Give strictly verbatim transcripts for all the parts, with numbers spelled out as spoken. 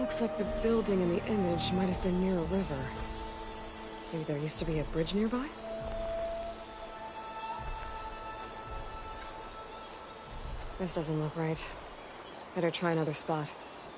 Looks like the building in the image might have been near a river. Maybe there used to be a bridge nearby? This doesn't look right. Better try another spot.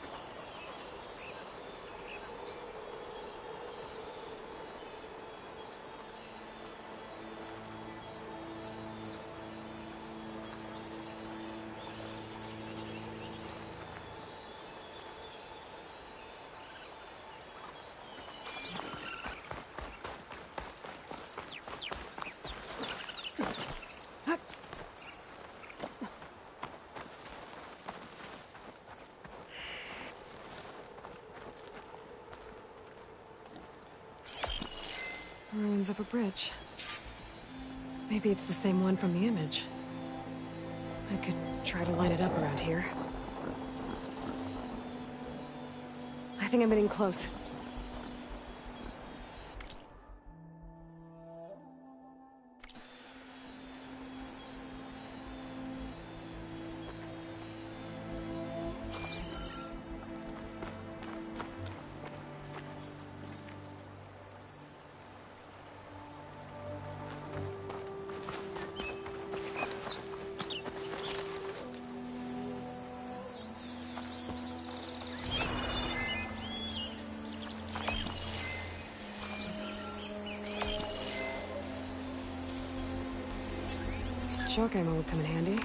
Ruins of a bridge. Maybe it's the same one from the image. I could try to line it up around here. I think I'm getting close. Shock ammo would come in handy.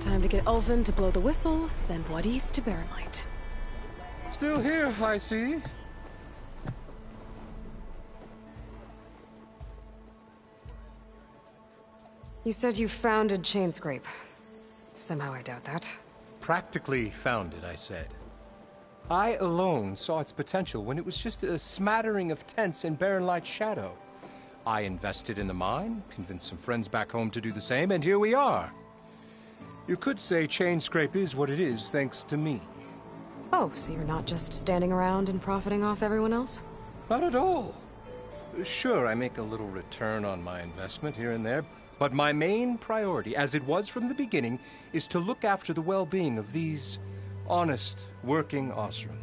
Time to get Ulvin to blow the whistle, then Wadis to Barren Light. Still here, I see. You said you founded Chainscrape. Somehow I doubt that. Practically founded, I said. I alone saw its potential when it was just a smattering of tents in Barren Light's shadow. I invested in the mine, convinced some friends back home to do the same, and here we are. You could say Chainscrape is what it is thanks to me. Oh, so you're not just standing around and profiting off everyone else? Not at all. Sure, I make a little return on my investment here and there, but my main priority, as it was from the beginning, is to look after the well-being of these honest, working Oseram.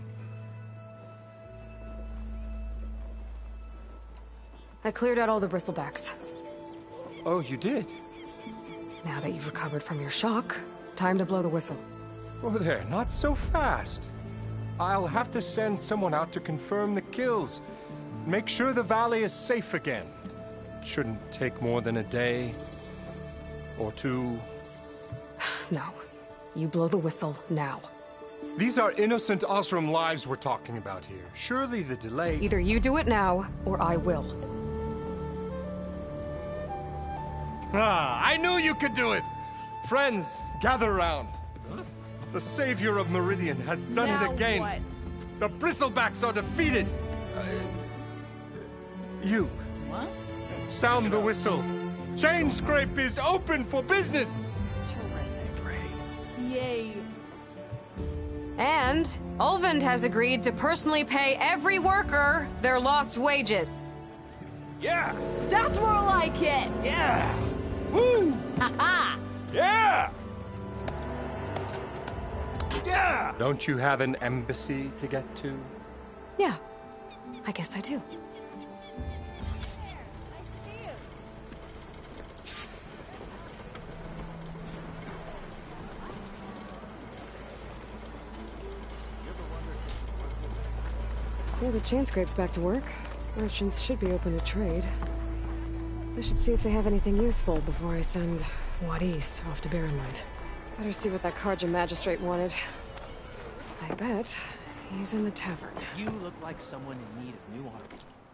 I cleared out all the bristlebacks. Oh, you did? Now that you've recovered from your shock, time to blow the whistle. Oh there, not so fast. I'll have to send someone out to confirm the kills. Make sure the valley is safe again. It shouldn't take more than a day. Or two. No. You blow the whistle now. These are innocent Oseram lives we're talking about here. Surely the delay... Either you do it now, or I will. Ah, I knew you could do it! Friends, gather around. Huh? The savior of Meridian has done now it again. What? The Bristlebacks are defeated. Uh, you. What? Sound the whistle. Chainscrape is open for business. Terrific. Yay. And Ulvund has agreed to personally pay every worker their lost wages. Yeah. That's more like it. Yeah. Woo. Ha Yeah. Yeah. Don't you have an embassy to get to? Yeah, I guess I do. Yeah, the Chainscrape's back to work. Merchants should be open to trade. I should see if they have anything useful before I send Wadis off to Barren Light. Better see what that Carja magistrate wanted. I bet he's in the tavern. You look like someone in need of new armor.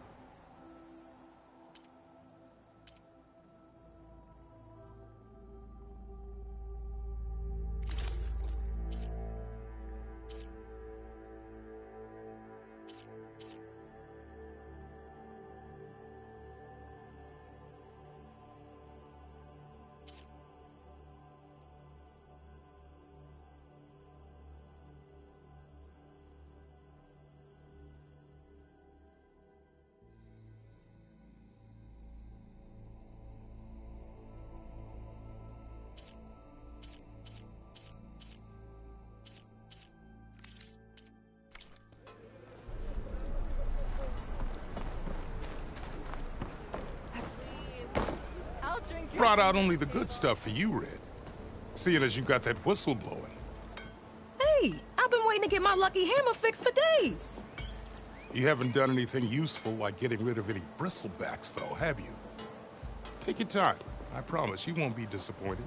Brought out only the good stuff for you, Red. Seeing as you got that whistle blowing. Hey, I've been waiting to get my lucky hammer fixed for days. You haven't done anything useful like getting rid of any bristlebacks, though, have you? Take your time. I promise you won't be disappointed.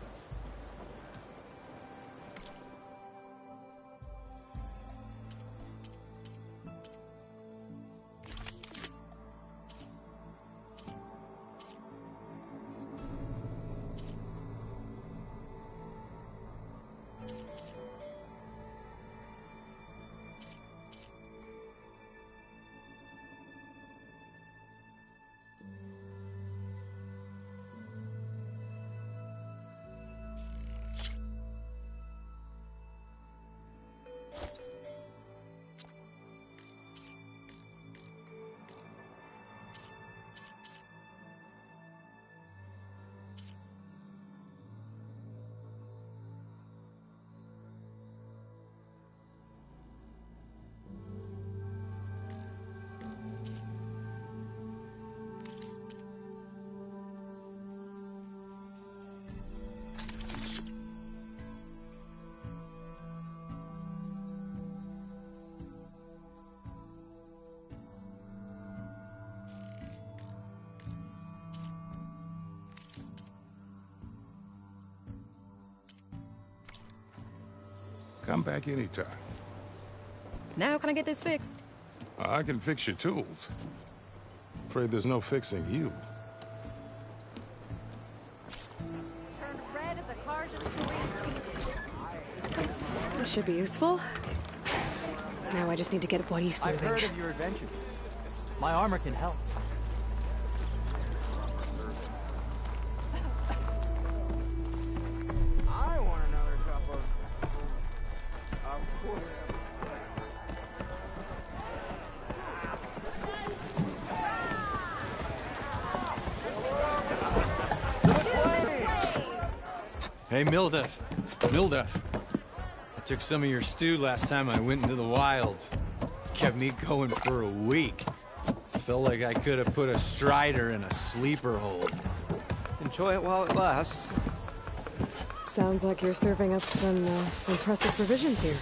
Come back anytime. Now can I get this fixed? I can fix your tools. Afraid there's no fixing you. Turned red at the cars and This should be useful. Now I just need to get Juarez I've moving. heard of your adventures. My armor can help. I want another cup of... of course. Hey, Mildef. Mildef. I took some of your stew last time I went into the wilds. Kept me going for a week. Felt like I could have put a strider in a sleeper hold. Enjoy it while it lasts. Sounds like you're serving up some uh, impressive provisions here.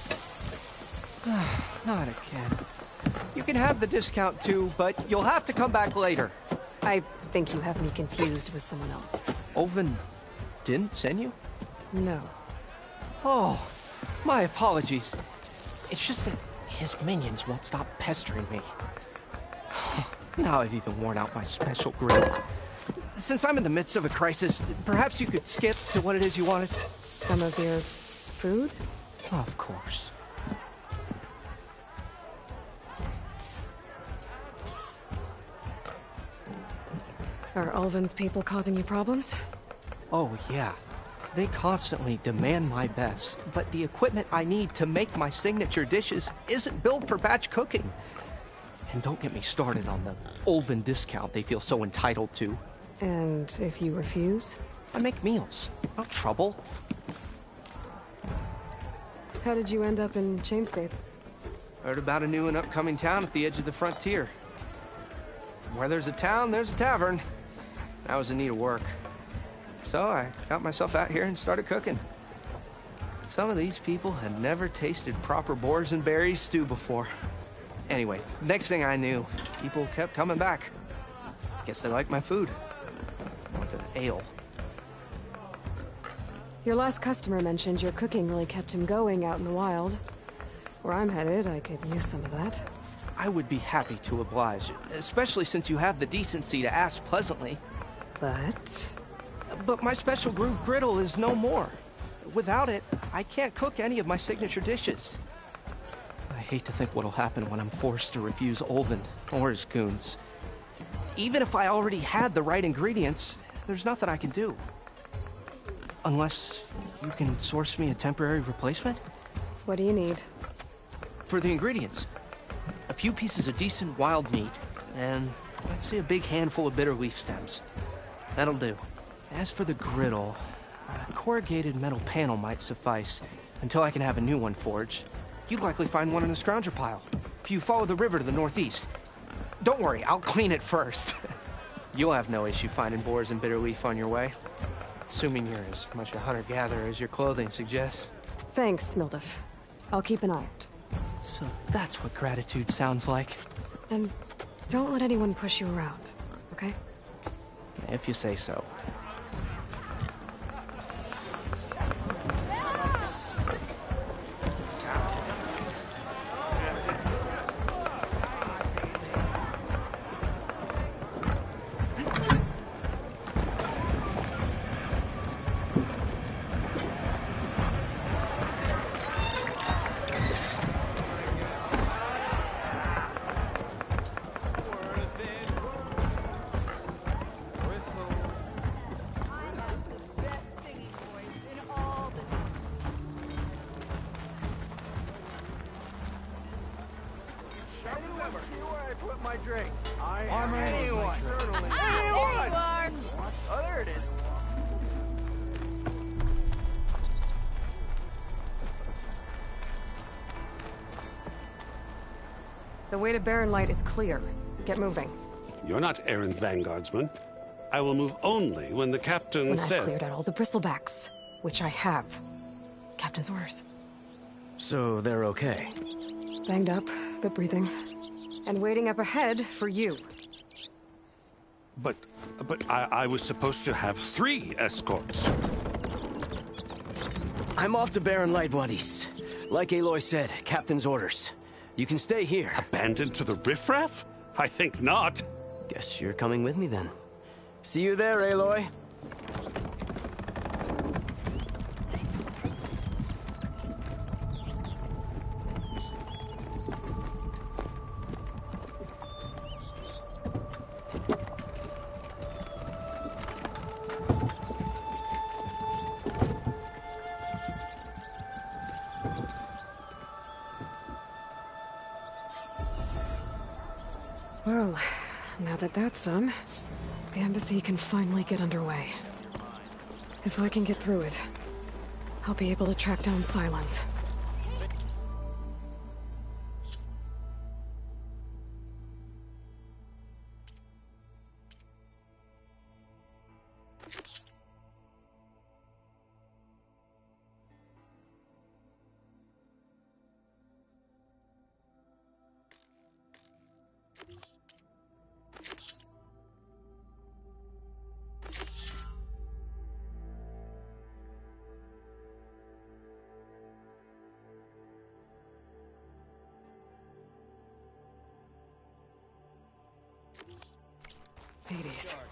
Not again. You can have the discount too, but you'll have to come back later. I think you have me confused with someone else. Olvin didn't send you? No. Oh, my apologies. It's just that his minions won't stop pestering me. Now I've even worn out my special grill. Since I'm in the midst of a crisis, perhaps you could skip to what it is you wanted? Some of your food? Of course. Are Ulvin's people causing you problems? Oh, yeah. They constantly demand my best, but the equipment I need to make my signature dishes isn't built for batch cooking. And don't get me started on the Ulvin discount they feel so entitled to. And if you refuse? I make meals, not trouble. How did you end up in Chainscrape? Heard about a new and upcoming town at the edge of the frontier. Where there's a town, there's a tavern. I was in need of work. So I got myself out here and started cooking. Some of these people had never tasted proper boars and berries stew before. Anyway, next thing I knew, people kept coming back. Guess they liked my food. Or the ale. Your last customer mentioned your cooking really kept him going out in the wild. Where I'm headed, I could use some of that. I would be happy to oblige, especially since you have the decency to ask pleasantly. But... But my special groove griddle is no more. Without it, I can't cook any of my signature dishes. I hate to think what'll happen when I'm forced to refuse Olvin or his goons. Even if I already had the right ingredients, there's nothing I can do. Unless you can source me a temporary replacement? what do you need? For the ingredients, a few pieces of decent wild meat, and let's say a big handful of bitter leaf stems. That'll do. As for the griddle, a corrugated metal panel might suffice until I can have a new one forged. You'd likely find one in a scrounger pile if you follow the river to the northeast. Don't worry, I'll clean it first. You'll have no issue finding boars and bitter leaf on your way. Assuming you're as much a hunter-gatherer as your clothing suggests. Thanks, Mildef. I'll keep an eye out. So that's what gratitude sounds like. And don't let anyone push you around, okay? If you say so. The way to Barren Light is clear. Get moving. You're not errant vanguardsman. I will move only when the captain When says... I've cleared out all the bristlebacks, which I have. Captain's orders. So they're okay? Banged up, but breathing. And waiting up ahead for you. But... but I, I was supposed to have three escorts. I'm off to Barren Light, buddies. Like Aloy said, Captain's orders. You can stay here. Abandoned to the riffraff? I think not. Guess you're coming with me then. See you there, Aloy. Well, now that that's done, the embassy can finally get underway. If I can get through it, I'll be able to track down Sylens. Hades.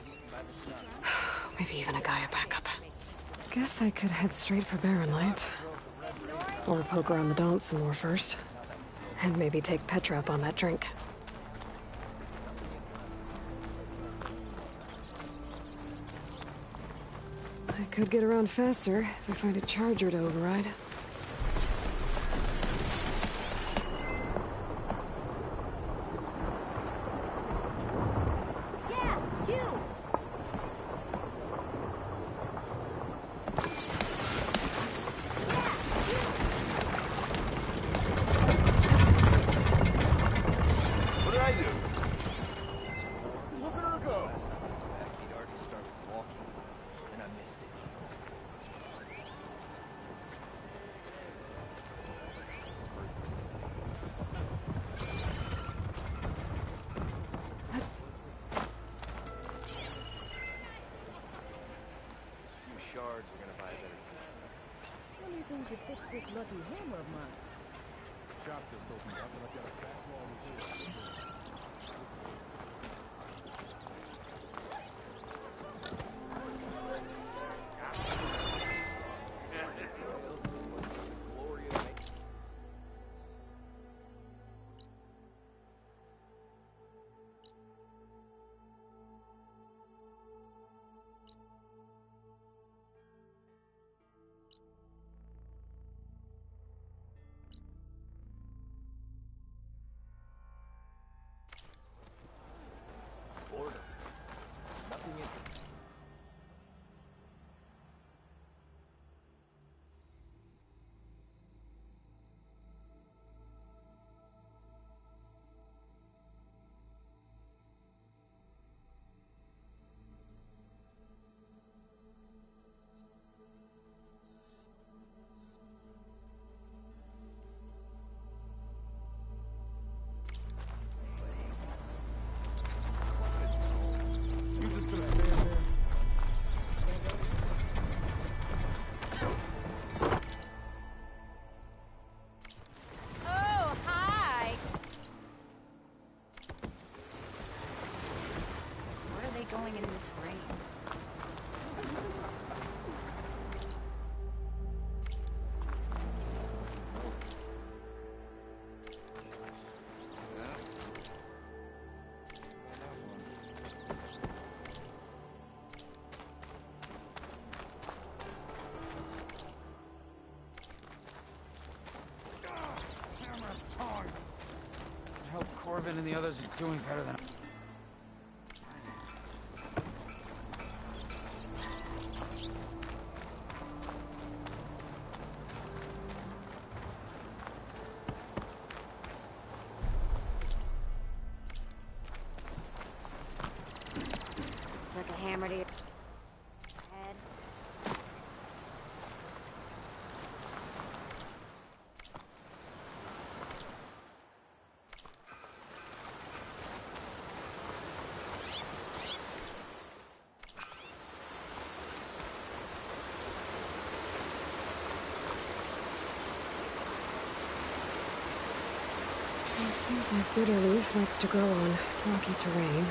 Maybe even a Gaia backup. Guess I could head straight for Barren Light. Or poke around the Daunt some more first. And maybe take Petra up on that drink. I could get around faster if I find a charger to override. Going in this rain. I hope Corbin and the others are doing better than Took a hammer to your head. Seems like bitterleaf likes to grow on rocky terrain.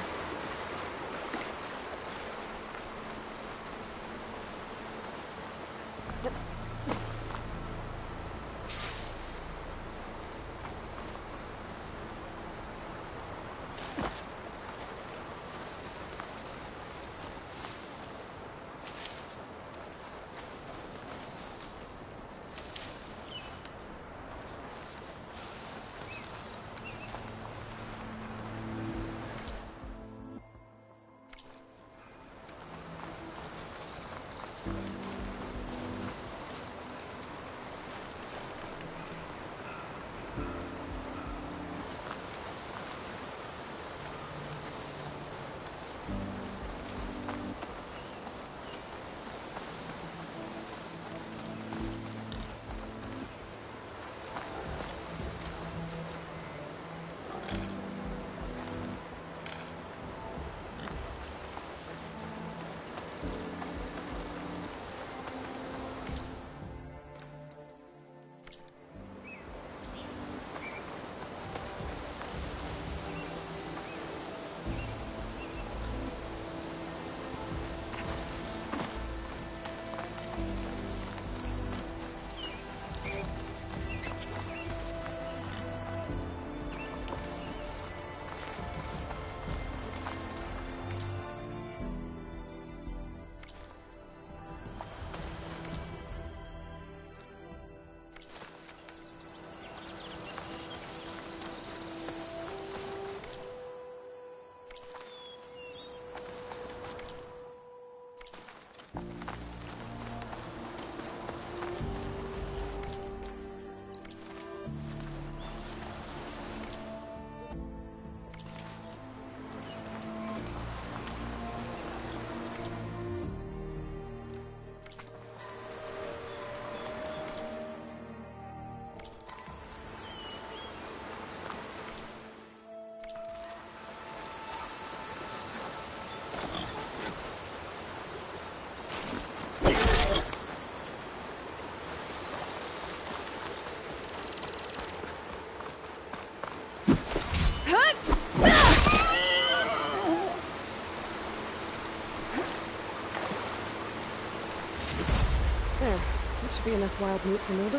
There. That should be enough wild meat for Mildov.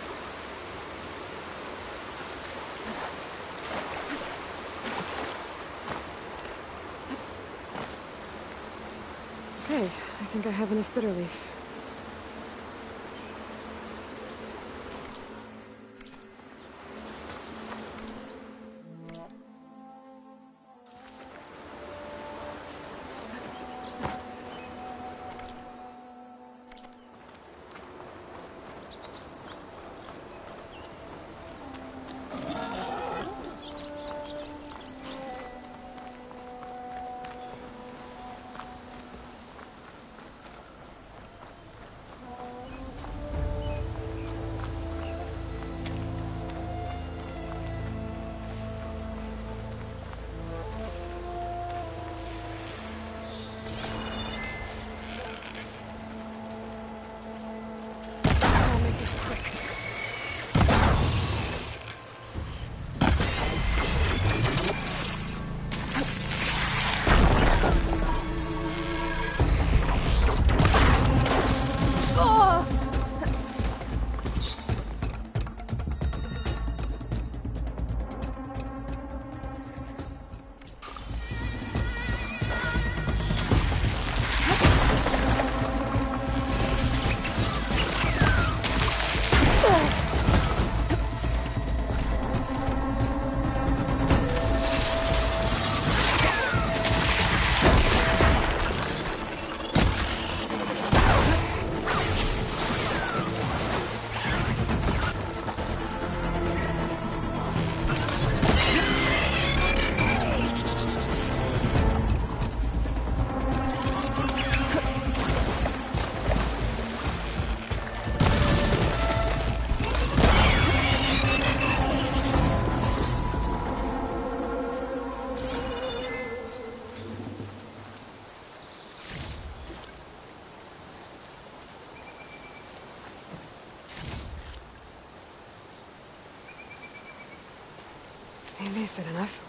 Okay, I think I have enough bitter leaf. Decent enough.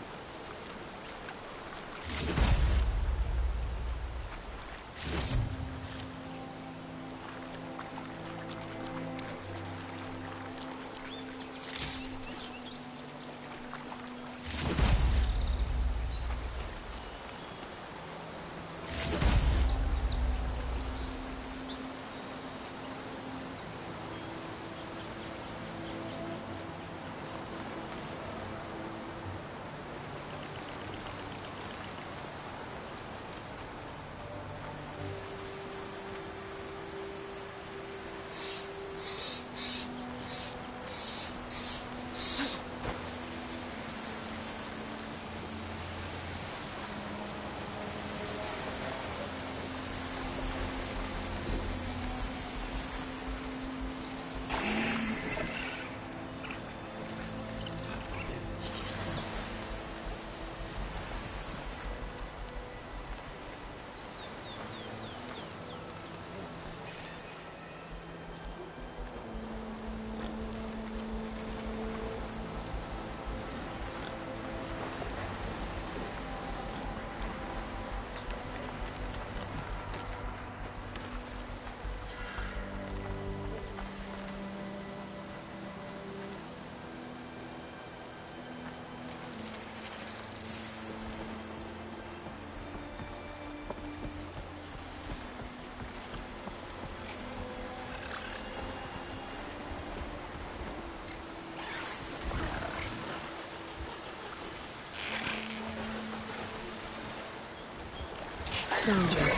Sponges.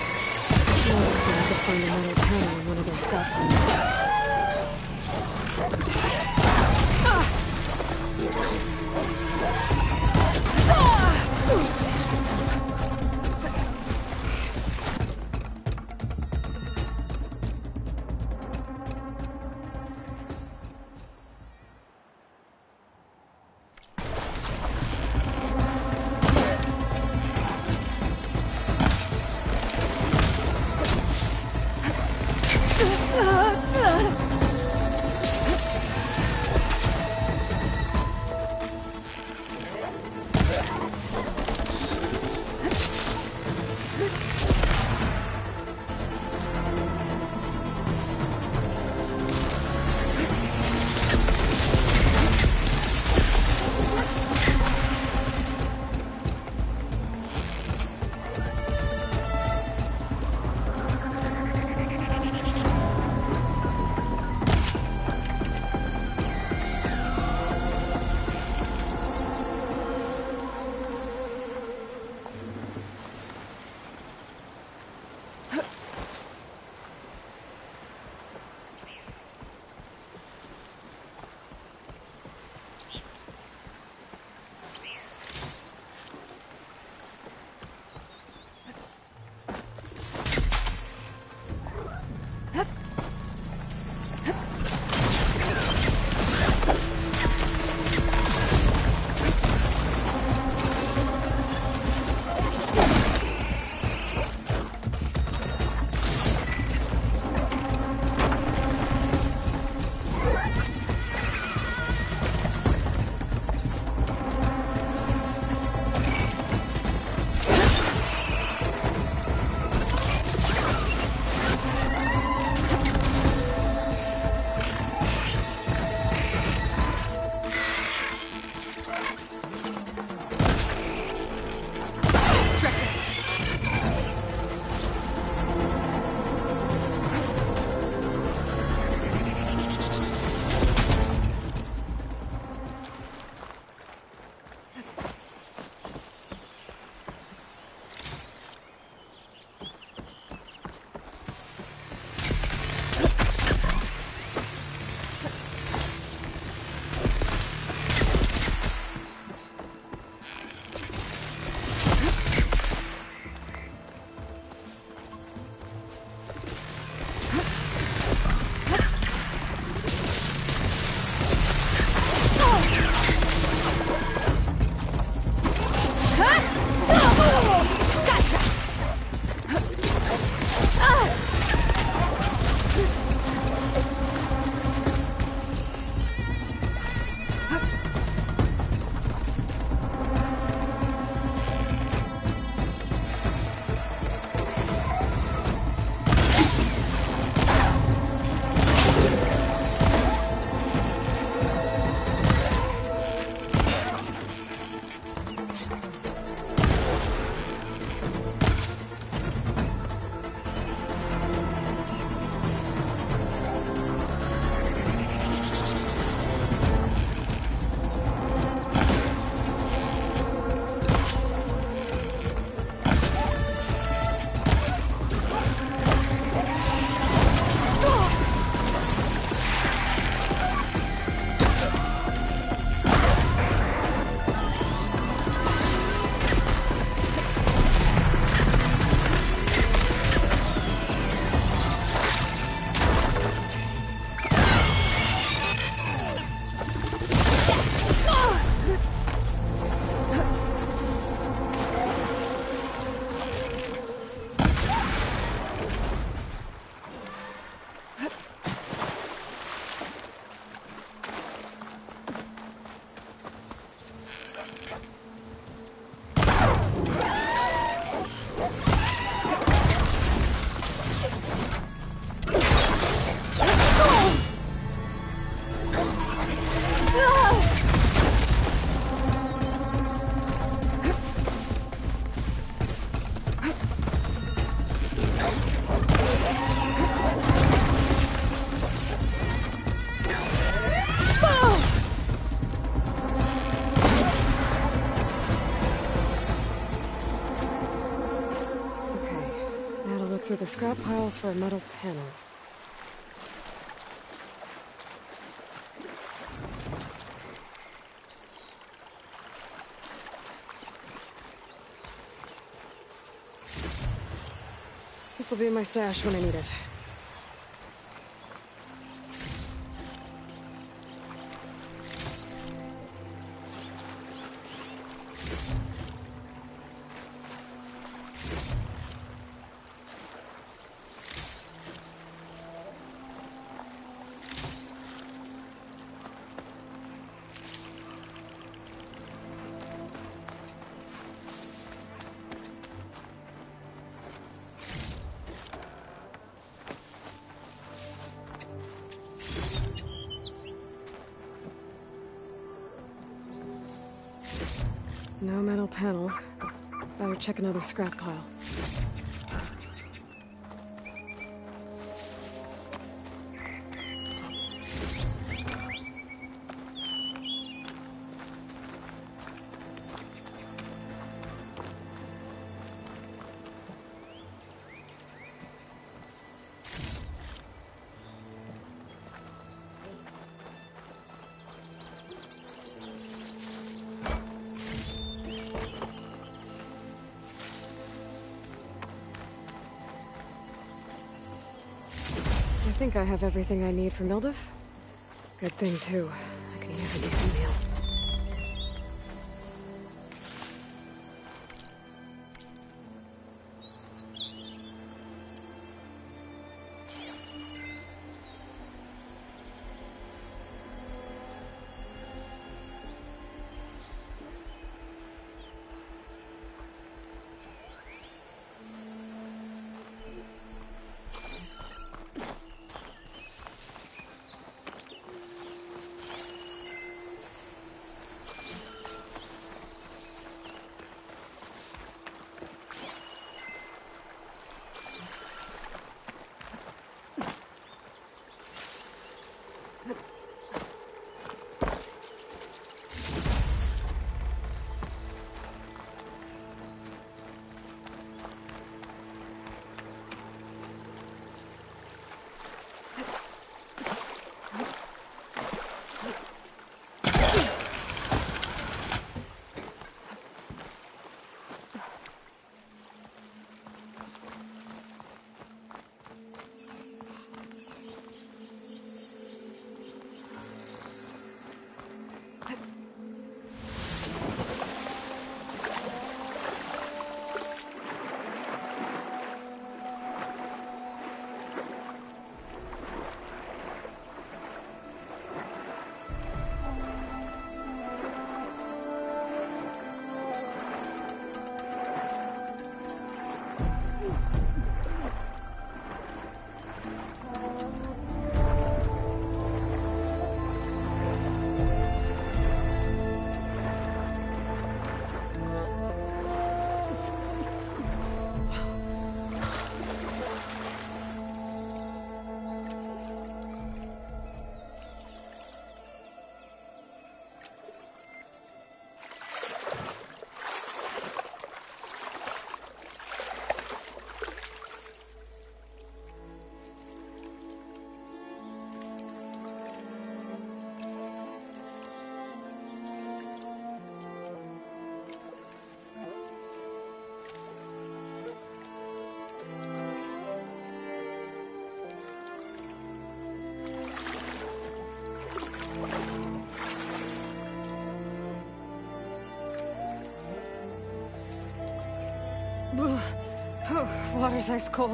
Alex said I could find a metal panel in one of their scaffolds. Ugh! the scrap piles for a metal panel. This'll be in my stash when I need it. No metal panel. Better check another scrap pile. I think I have everything I need for Mildev. Good thing, too. I could use a decent meal. Oh, water's ice cold.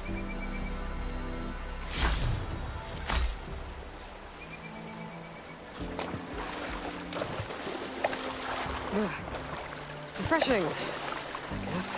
Ugh. Refreshing, I guess.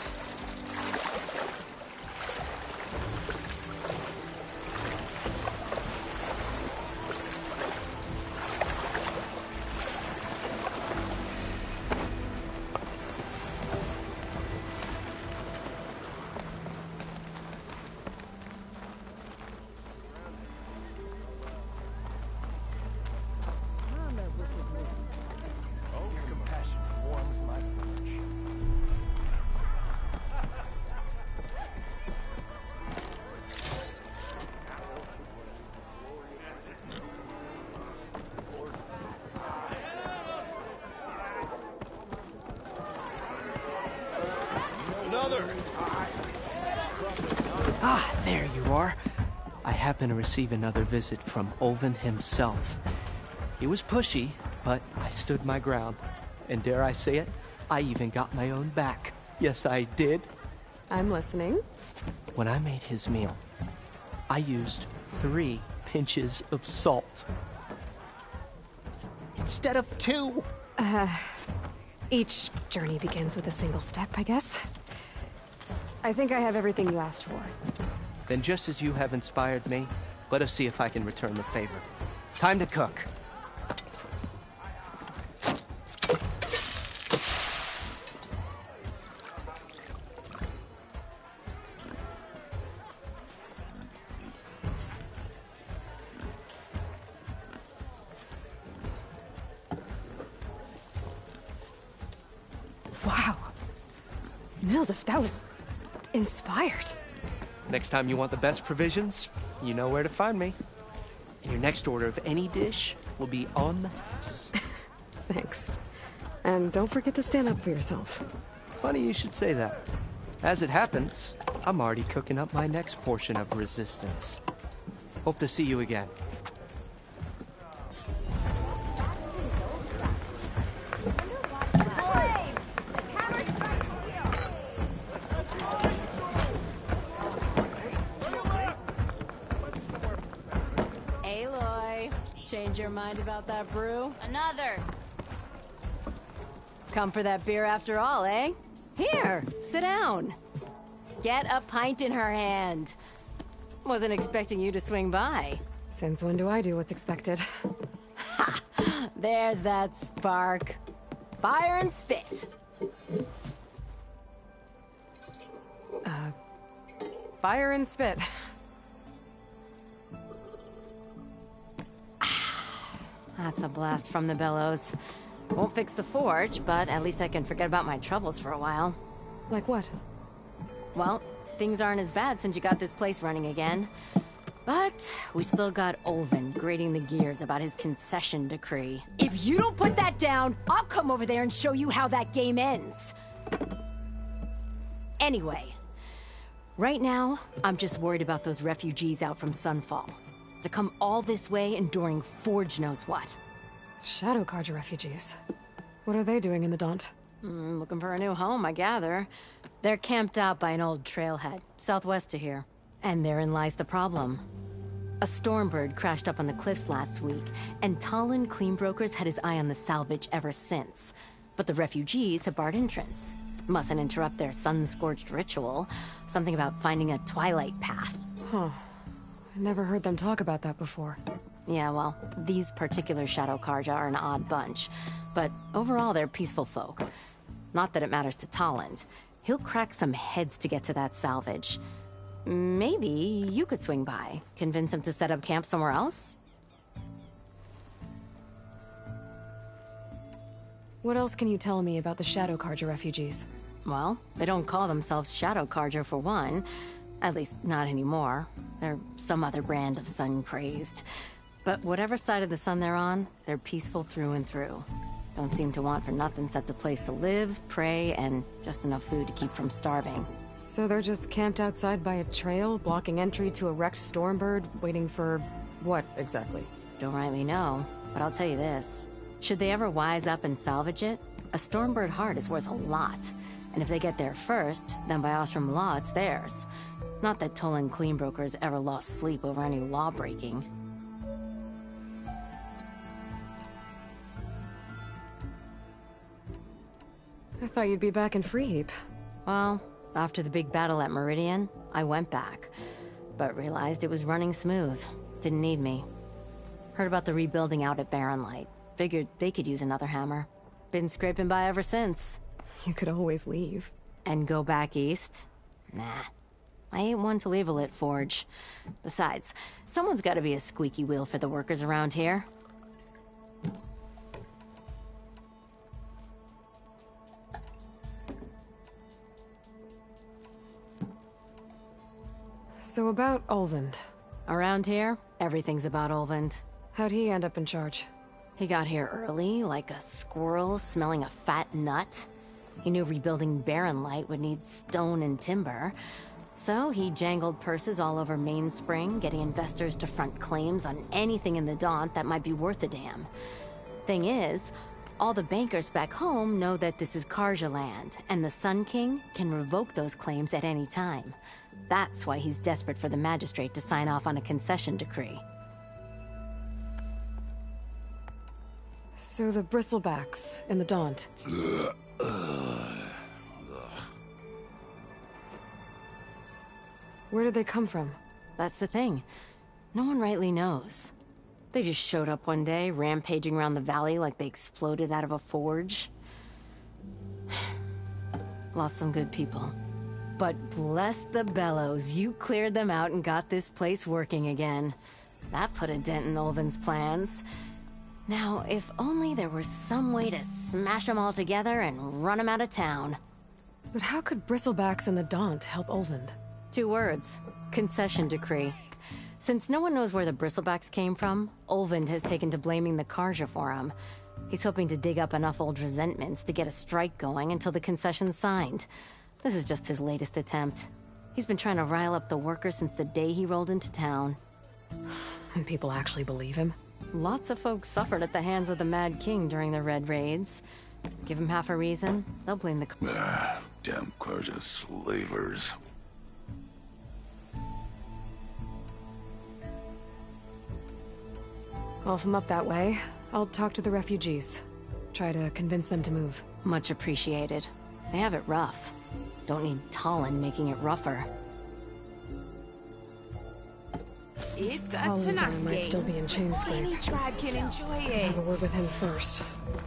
Ah, there you are. I happen to receive another visit from Olvin himself. He was pushy, but I stood my ground. And dare I say it, I even got my own back. Yes, I did. I'm listening. When I made his meal, I used three pinches of salt. Instead of two. Uh, each journey begins with a single step, I guess. I think I have everything you asked for. Then just as you have inspired me, let us see if I can return the favor. Time to cook. Wow. Mildef, that was inspired. Next time you want the best provisions, you know where to find me. And your next order of any dish will be on the house. Thanks. And don't forget to stand up for yourself. Funny you should say that. As it happens, I'm already cooking up my next portion of resistance. Hope to see you again. Aloy, change your mind about that brew? Another. Come for that beer after all, eh? Here, sit down. Get a pint in her hand. Wasn't expecting you to swing by. Since when do I do what's expected? Ha! There's that spark. Fire and spit. Uh, fire and spit. That's a blast from the bellows. Won't fix the forge, but at least I can forget about my troubles for a while. Like what? Well, things aren't as bad since you got this place running again. But we still got Olvin grating the gears about his concession decree. If you don't put that down, I'll come over there and show you how that game ends. Anyway, right now, I'm just worried about those refugees out from Sunfall. To come all this way enduring Forge knows what. Shadow Carja refugees. What are they doing in the Daunt? Mm, looking for a new home, I gather. They're camped out by an old trailhead, southwest of here. And therein lies the problem. A Stormbird crashed up on the cliffs last week, and Talon Cleanbrokers had his eye on the salvage ever since. But the refugees have barred entrance. Mustn't interrupt their sun-scorched ritual. Something about finding a twilight path. Huh. I never heard them talk about that before. Yeah, well, these particular Shadow Carja are an odd bunch. But overall, they're peaceful folk. Not that it matters to Talon. He'll crack some heads to get to that salvage. Maybe you could swing by, convince him to set up camp somewhere else? What else can you tell me about the Shadow Carja refugees? Well, they don't call themselves Shadow Carja for one. At least, not anymore. They're some other brand of sun-crazed. But whatever side of the sun they're on, they're peaceful through and through. Don't seem to want for nothing except a place to live, pray, and just enough food to keep from starving. So they're just camped outside by a trail, blocking entry to a wrecked Stormbird, waiting for... what, exactly? Don't rightly know, but I'll tell you this. Should they ever wise up and salvage it, a Stormbird heart is worth a lot. And if they get there first, then by Ostrom law, it's theirs. Not that Tolan Cleanbrokers ever lost sleep over any law-breaking. I thought you'd be back in Freeheap. Well, after the big battle at Meridian, I went back, but realized it was running smooth. Didn't need me. Heard about the rebuilding out at Barren Light. Figured they could use another hammer. Been scraping by ever since. You could always leave. And go back east? Nah. I ain't one to leave a lit forge. Besides, someone's gotta be a squeaky wheel for the workers around here. So about Ulvund. Around here, everything's about Ulvund. How'd he end up in charge? He got here early, like a squirrel smelling a fat nut. He knew rebuilding Barren Light would need stone and timber. So he jangled purses all over Mainspring, getting investors to front claims on anything in the Daunt that might be worth a damn. Thing is, all the bankers back home know that this is Carja land, and the Sun King can revoke those claims at any time. That's why he's desperate for the magistrate to sign off on a concession decree. So the Bristlebacks in the Daunt. Where did they come from? That's the thing. No one rightly knows. They just showed up one day, rampaging around the valley like they exploded out of a forge. Lost some good people. But bless the bellows, you cleared them out and got this place working again. That put a dent in Ulvund's plans. Now, if only there were some way to smash them all together and run them out of town. But how could Bristlebacks and the Daunt help Ulvund? Two words. Concession decree. Since no one knows where the Bristlebacks came from, Ulvund has taken to blaming the Carja for them. He's hoping to dig up enough old resentments to get a strike going until the concession's signed. This is just his latest attempt. He's been trying to rile up the workers since the day he rolled into town. And people actually believe him? Lots of folks suffered at the hands of the Mad King during the Red Raids. Give him half a reason, they'll blame the... Ah, damn Carja slavers. Well, if I'm up that way, I'll talk to the refugees. Try to convince them to move. Much appreciated. They have it rough. Don't need Talon making it rougher. It's a Talon Tanakh guy might game. still be in Chainscrape. Any tribe can enjoy it. Have a word with him first.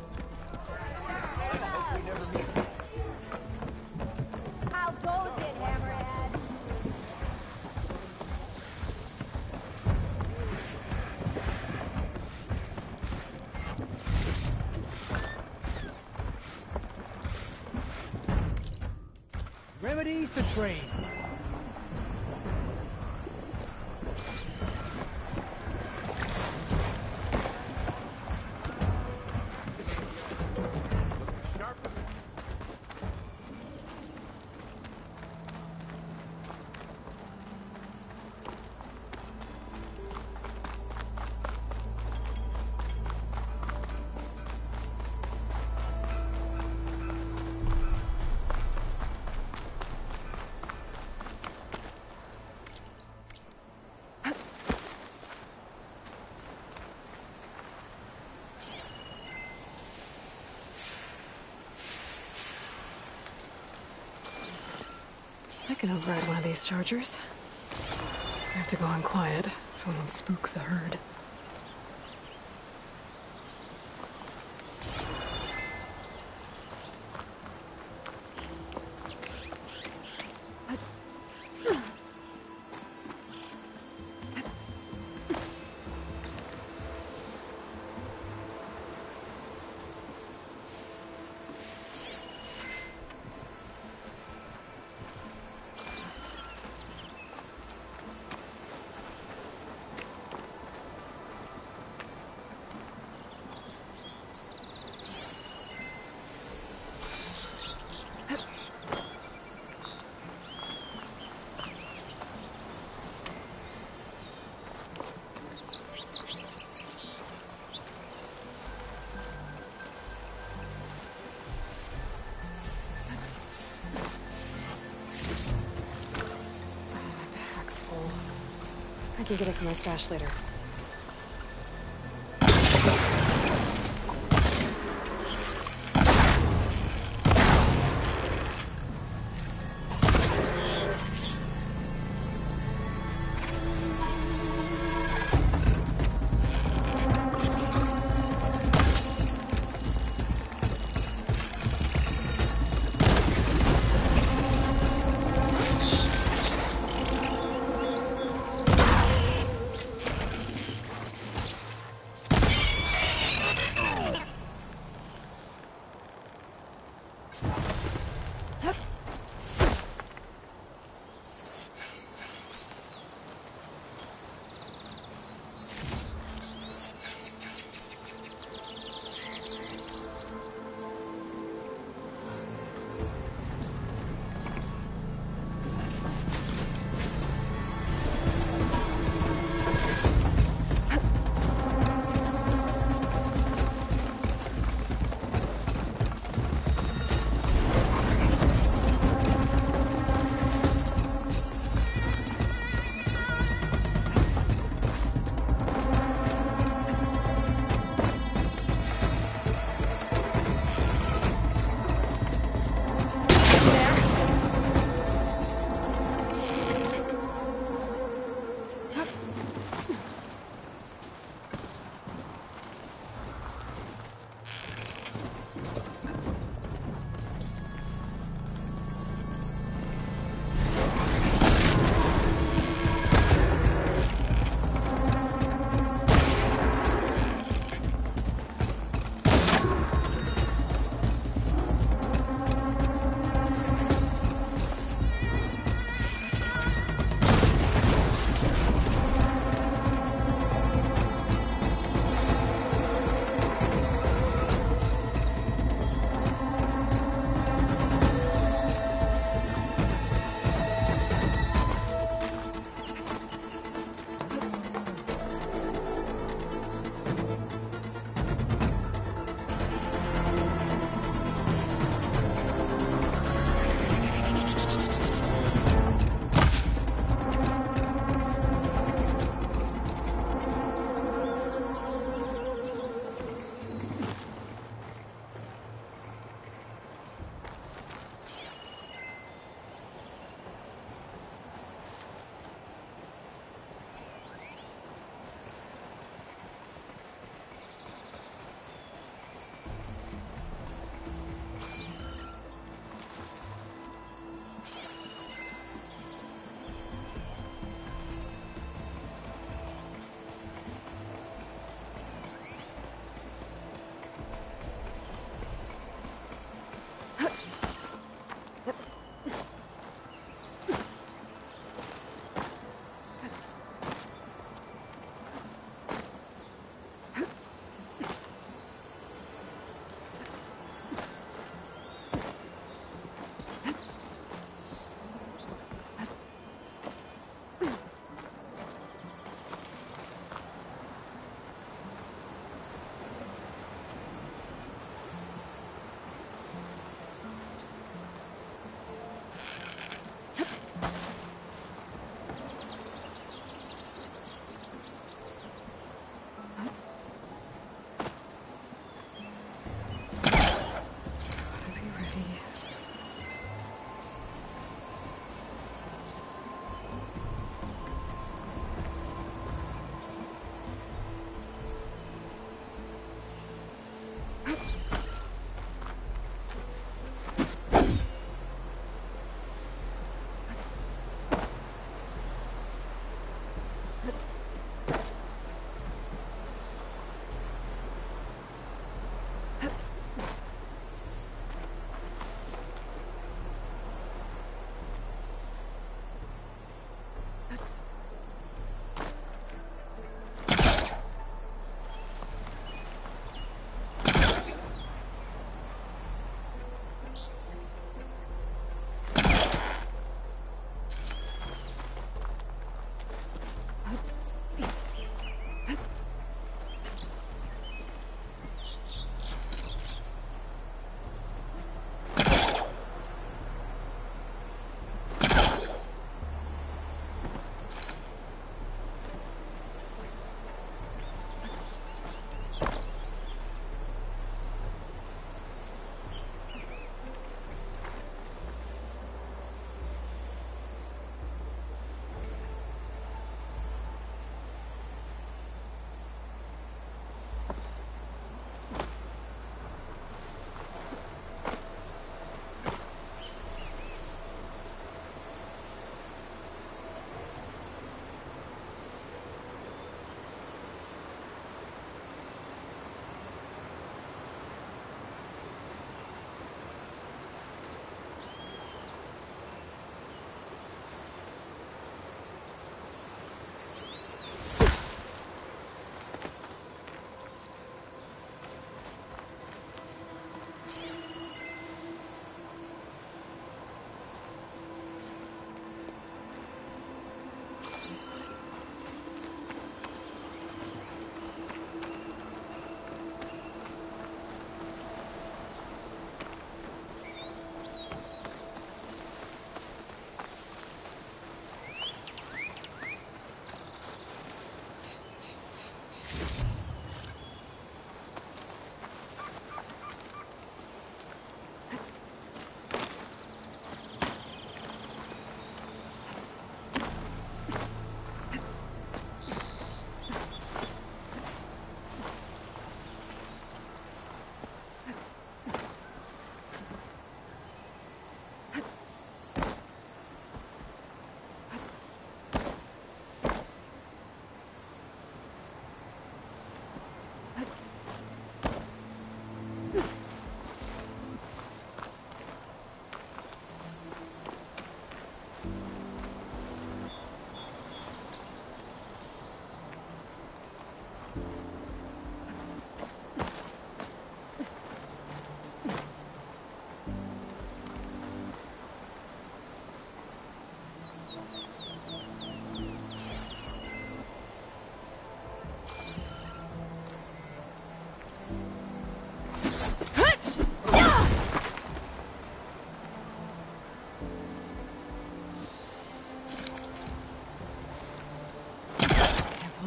How goes it, Hammerhead? Remedies to trade. I can override one of these chargers. I have to go on quiet, so I don't spook the herd. full. I can get it from my stash later.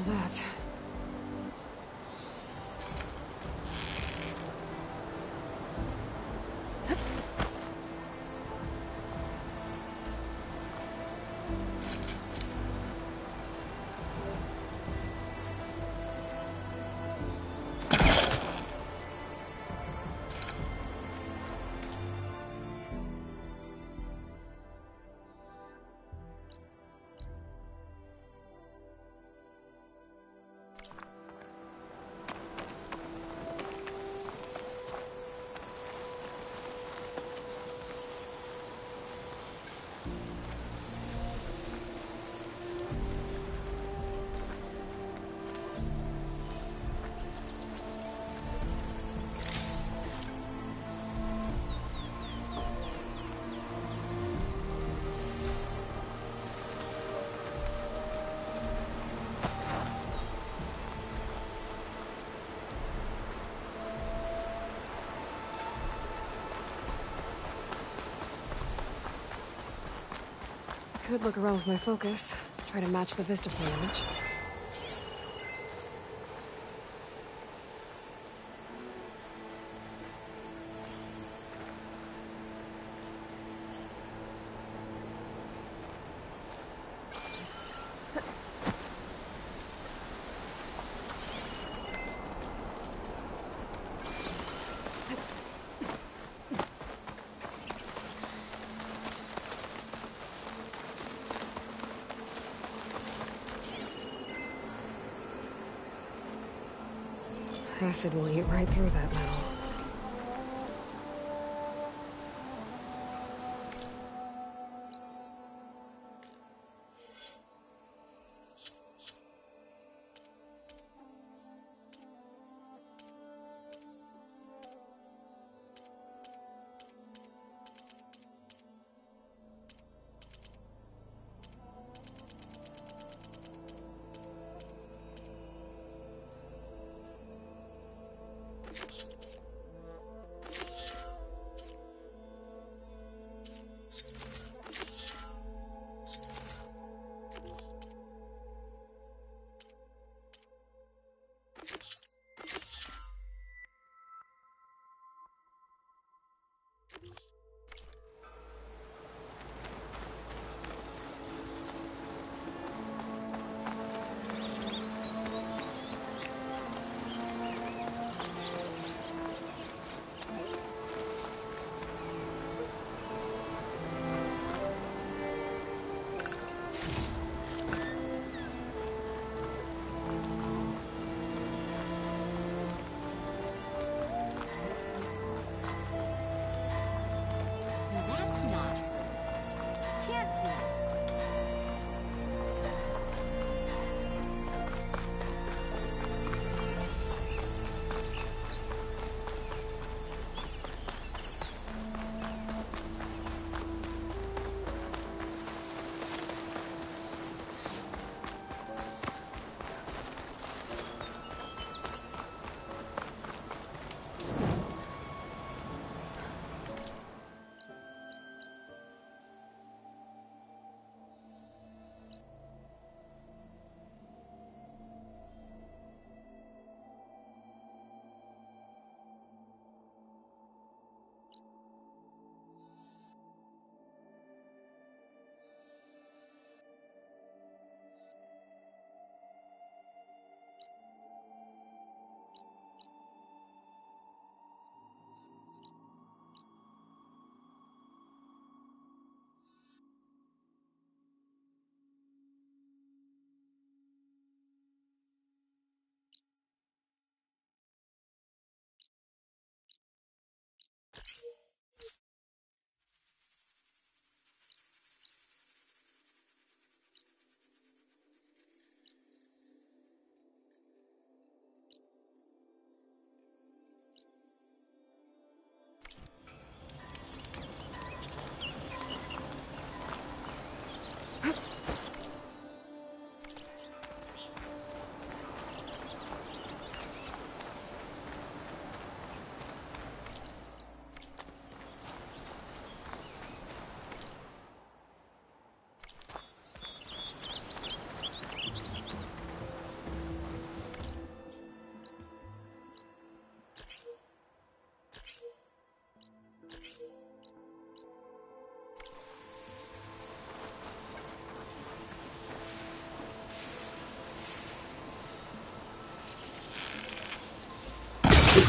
all that. Could look around with my focus. Try to match the vista point image. Acid will eat right through that metal.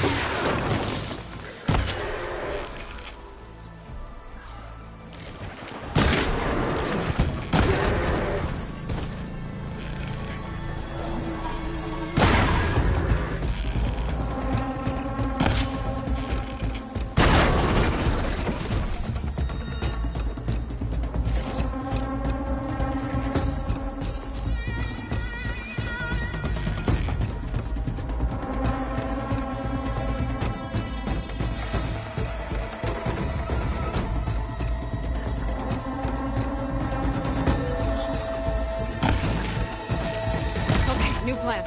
New plan.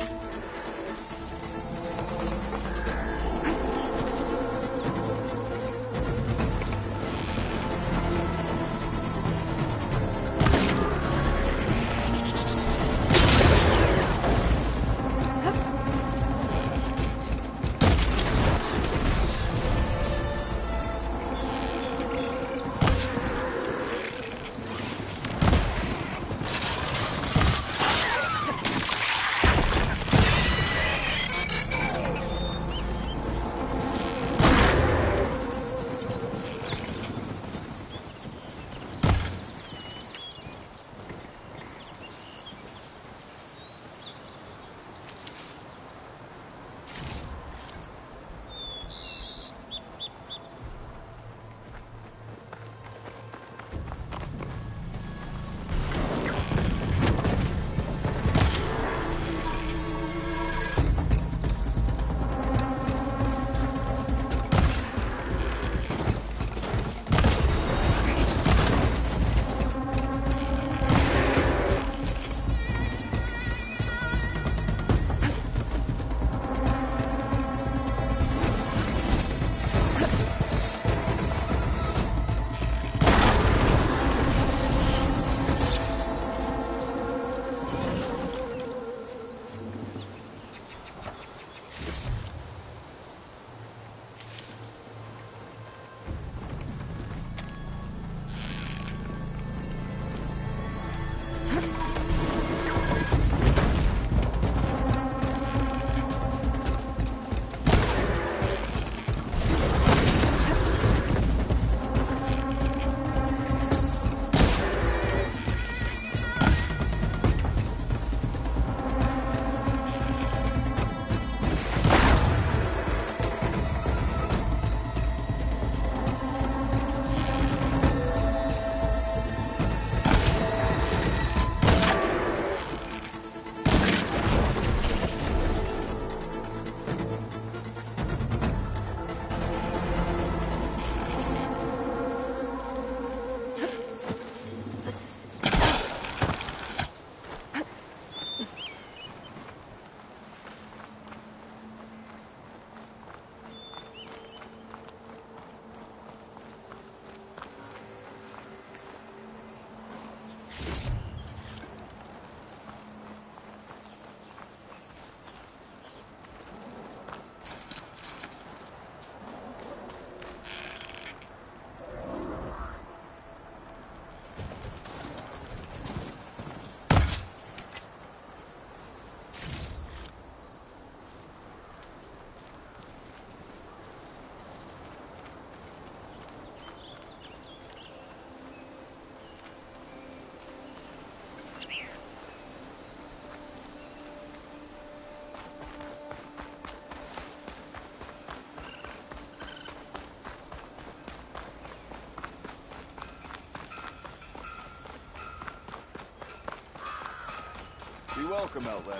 Be welcome, Outlander.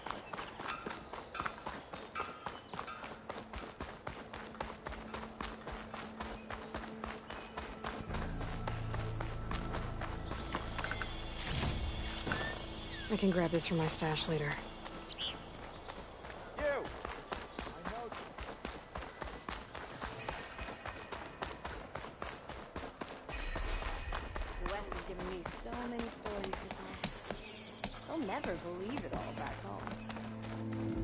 I can grab this from my stash later. Wes has given me so many stories to tell. I'll never believe it all back home.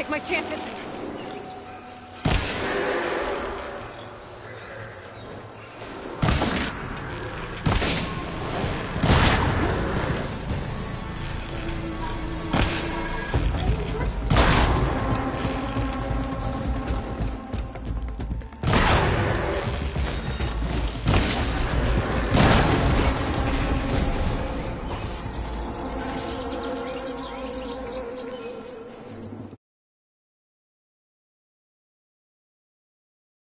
my chances.